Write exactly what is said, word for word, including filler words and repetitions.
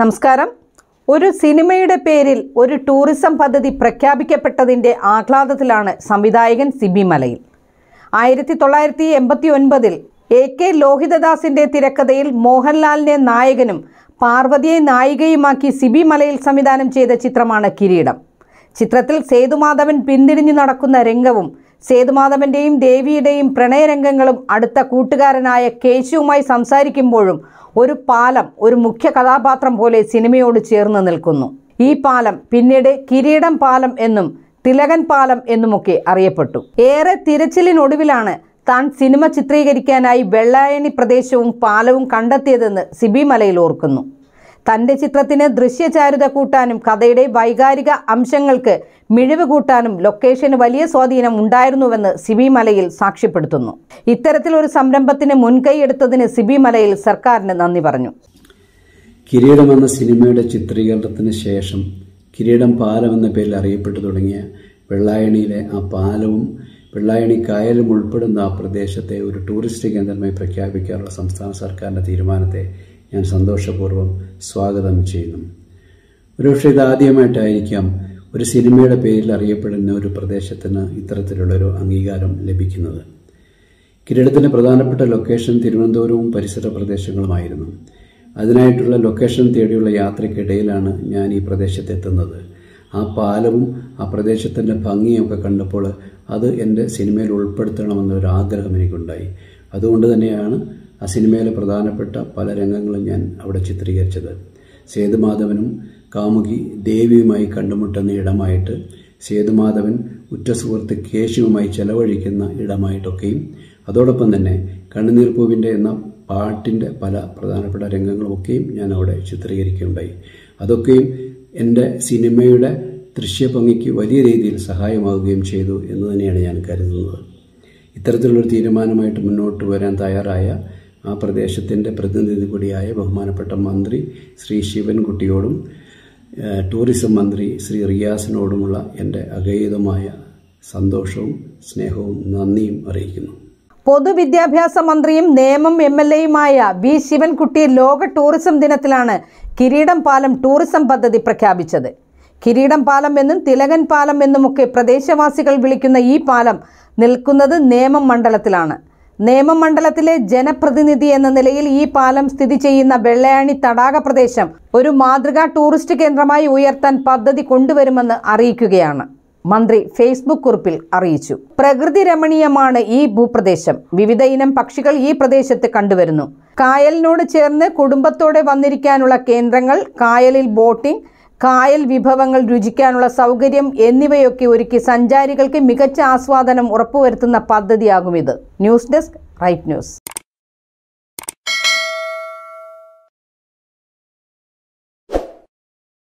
നമസ്കാരം. ഒരു സിനിമയുടെ പേരിൽ ഒരു ടൂറിസം പദ്ധതി പ്രഖ്യാപിക്കപ്പെട്ടതിൻ്റെ ആഹ്ലാദത്തിലാണ് സംവിധായകൻ സിബി മലയിൽ. ആയിരത്തി തൊള്ളായിരത്തി എൺപത്തി ഒൻപതിൽ എ കെ ലോഹിതദാസിൻ്റെ തിരക്കഥയിൽ മോഹൻലാലിനെ നായകനും പാർവതിയെ നായികയുമാക്കി സിബി മലയിൽ സംവിധാനം ചെയ്ത ചിത്രമാണ് കിരീടം. ചിത്രത്തിൽ സേതുമാധവൻ പിന്തിരിഞ്ഞു നടക്കുന്ന രംഗവും സേതുമാധവൻ്റെയും ദേവിയുടെയും പ്രണയരംഗങ്ങളും അടുത്ത കൂട്ടുകാരനായ കേശുവുമായി സംസാരിക്കുമ്പോഴും ഒരു പാലം ഒരു മുഖ്യ കഥാപാത്രം പോലെ സിനിമയോട് ചേർന്ന് നിൽക്കുന്നു. ഈ പാലം പിന്നീട് കിരീടം പാലം എന്നും തിലകൻ പാലം എന്നുമൊക്കെ അറിയപ്പെട്ടു. ഏറെ തിരച്ചിലിനൊടുവിലാണ് താൻ സിനിമ ചിത്രീകരിക്കാനായി വെള്ളായണി പ്രദേശവും പാലവും കണ്ടെത്തിയതെന്ന് സിബി മലയിൽ ഓർക്കുന്നു. തൻ്റെ ചിത്രത്തിന് ദൃശ്യചാരുത കൂട്ടാനും കഥയുടെ വൈകാരിക അംശങ്ങൾക്ക് മിഴിവ് കൂട്ടാനും ലൊക്കേഷന് വലിയ സ്വാധീനം ഉണ്ടായിരുന്നുവെന്ന് സിബി മലയിൽ സാക്ഷ്യപ്പെടുത്തുന്നു. ഇത്തരത്തിലൊരു സംരംഭത്തിന് മുൻകൈ എടുത്തതിന് സിബി മലയിൽ സർക്കാരിന് നന്ദി പറഞ്ഞു. കിരീടം എന്ന സിനിമയുടെ ചിത്രീകരണത്തിന് ശേഷം കിരീടം പാലം എന്ന പേരിൽ അറിയപ്പെട്ടു തുടങ്ങിയ വെള്ളായണിയിലെ ആ പാലവും വെള്ളായണി കായലും ഉൾപ്പെടുന്ന ആ പ്രദേശത്തെ ഒരു ടൂറിസ്റ്റ് കേന്ദ്രമായി പ്രഖ്യാപിക്കാനുള്ള സംസ്ഥാന സർക്കാരിൻ്റെ തീരുമാനത്തെ ഞാൻ സന്തോഷപൂർവ്വം സ്വാഗതം ചെയ്യുന്നു. ഒരുപക്ഷെ ഇതാദ്യമായിട്ടായിരിക്കാം ഒരു സിനിമയുടെ പേരിൽ അറിയപ്പെടുന്ന ഒരു പ്രദേശത്തിന് ഇത്തരത്തിലുള്ളൊരു അംഗീകാരം ലഭിക്കുന്നത്. കിരീടത്തിൻ്റെ പ്രധാനപ്പെട്ട ലൊക്കേഷൻ തിരുവനന്തപുരവും പരിസര പ്രദേശങ്ങളുമായിരുന്നു. അതിനായിട്ടുള്ള ലൊക്കേഷൻ തേടിയുള്ള യാത്രയ്ക്കിടയിലാണ് ഞാൻ ഈ പ്രദേശത്തെത്തുന്നത്. ആ പാലവും ആ പ്രദേശത്തിൻ്റെ ഭംഗിയൊക്കെ കണ്ടപ്പോൾ അത് എൻ്റെ സിനിമയിൽ ഉൾപ്പെടുത്തണമെന്നൊരു ആഗ്രഹം എനിക്കുണ്ടായി. അതുകൊണ്ട് തന്നെയാണ് ആ സിനിമയിലെ പ്രധാനപ്പെട്ട പല രംഗങ്ങളും ഞാൻ അവിടെ ചിത്രീകരിച്ചത്. സേതുമാധവനും കാമുകി ദേവിയുമായി കണ്ടുമുട്ടുന്ന ഇടമായിട്ട്, സേതുമാധവൻ ഉറ്റ സുഹൃത്ത് കേശുവുമായി ചെലവഴിക്കുന്ന ഇടമായിട്ടൊക്കെയും, അതോടൊപ്പം തന്നെ കണ്ണുനീർ പൂവിൻ്റെ എന്ന പാട്ടിൻ്റെ പല പ്രധാനപ്പെട്ട രംഗങ്ങളുമൊക്കെയും ഞാൻ അവിടെ ചിത്രീകരിക്കുകയുണ്ടായി. അതൊക്കെയും എൻ്റെ സിനിമയുടെ ദൃശ്യഭംഗിക്ക് വലിയ രീതിയിൽ സഹായമാവുകയും ചെയ്തു എന്ന് തന്നെയാണ് ഞാൻ കരുതുന്നത്. ഇത്തരത്തിലുള്ളൊരു തീരുമാനമായിട്ട് മുന്നോട്ട് വരാൻ തയ്യാറായ ആ പ്രദേശത്തിൻ്റെ പ്രതിനിധി കൂടിയായ ബഹുമാനപ്പെട്ട മന്ത്രി ശ്രീ ശിവൻകുട്ടിയോടും ടൂറിസം മന്ത്രി ശ്രീ റിയാസിനോടുമുള്ള എൻ്റെ അഗൈതമായ സന്തോഷവും സ്നേഹവും നന്ദിയും അറിയിക്കുന്നു. പൊതുവിദ്യാഭ്യാസ മന്ത്രിയും നേമം എം എൽ എയുമായ വി ശിവൻകുട്ടി ലോക ടൂറിസം ദിനത്തിലാണ് കിരീടം പാലം ടൂറിസം പദ്ധതി പ്രഖ്യാപിച്ചത്. കിരീടം പാലം എന്നും തിലകൻ പാലം എന്നുമൊക്കെ പ്രദേശവാസികൾ വിളിക്കുന്ന ഈ പാലം നിൽക്കുന്നത് നേമം മണ്ഡലത്തിലാണ്. നേമം മണ്ഡലത്തിലെ ജനപ്രതിനിധി എന്ന നിലയിൽ ഈ പാലം സ്ഥിതി ചെയ്യുന്ന വെള്ളയാണി തടാക പ്രദേശം ഒരു മാതൃകാ ടൂറിസ്റ്റ് കേന്ദ്രമായി ഉയർത്താൻ പദ്ധതി കൊണ്ടുവരുമെന്ന് അറിയിക്കുകയാണ് മന്ത്രി ഫേസ്ബുക്ക് കുറിപ്പിൽ അറിയിച്ചു. പ്രകൃതി രമണീയമാണ് ഈ ഭൂപ്രദേശം. വിവിധ ഇനം പക്ഷികൾ ഈ പ്രദേശത്ത് കണ്ടുവരുന്നു. കായലിനോട് ചേർന്ന് കുടുംബത്തോടെ വന്നിരിക്കാനുള്ള കേന്ദ്രങ്ങൾ, കായലിൽ ബോട്ടിംഗ്, കായൽ വിഭവങ്ങൾ രുചിക്കാനുള്ള സൗകര്യം എന്നിവയൊക്കെ ഒരുക്കി സഞ്ചാരികൾക്ക് മികച്ച ആസ്വാദനം ഉറപ്പുവരുത്തുന്ന പദ്ധതിയാകും ഇത്. News desk, right news.